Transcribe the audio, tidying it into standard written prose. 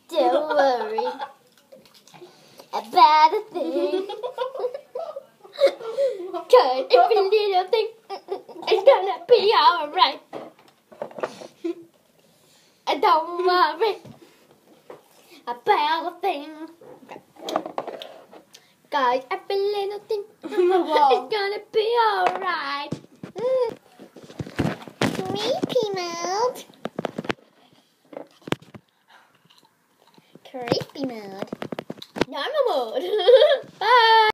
Don't worry about a thing. Cause every little thing is gonna be alright. Don't worry about a thing. Cause every little thing is gonna be alright. Creepy mode. Creepy mode. Normal mode. Bye.